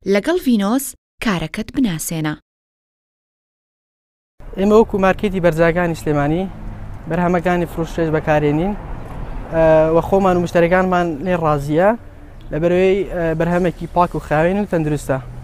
لەگەڵ ڤینۆس کارەکەت بناسێنە. ئێمە وەکو مارکێتی بەرزاکانی سلێمانی بەرهەمەکانی فرۆشتێش بەکارێنین و خۆمان و مشتەرەکانمان لێ ڕازیە لەبەرەوەی بەرهەمێکی پاک و خاوێن و تەندروستە.